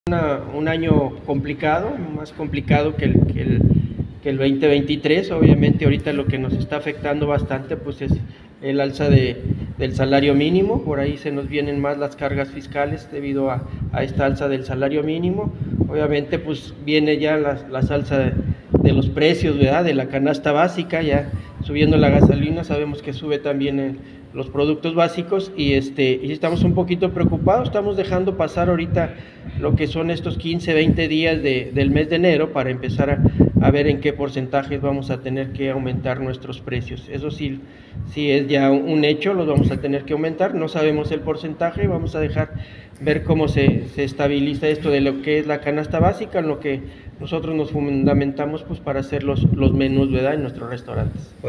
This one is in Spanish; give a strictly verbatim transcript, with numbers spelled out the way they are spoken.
Una, un año complicado, más complicado que el, que, el, que el veinte veintitrés. Obviamente ahorita lo que nos está afectando bastante pues es el alza de, del salario mínimo. Por ahí se nos vienen más las cargas fiscales debido a, a esta alza del salario mínimo. Obviamente pues viene ya la, la alza de, de los precios, ¿verdad? De la canasta básica, ya subiendo la gasolina, sabemos que sube también el, los productos básicos y, este, y estamos un poquito preocupados. Estamos dejando pasar ahorita lo que son estos quince, veinte días de, del mes de enero para empezar a, a ver en qué porcentajes vamos a tener que aumentar nuestros precios. Eso sí, sí es ya un hecho, los vamos a tener que aumentar. No sabemos el porcentaje, vamos a dejar ver cómo se, se estabiliza esto de lo que es la canasta básica, en lo que nosotros nos fundamentamos pues para hacer los, los menús, ¿verdad?, en nuestros restaurantes.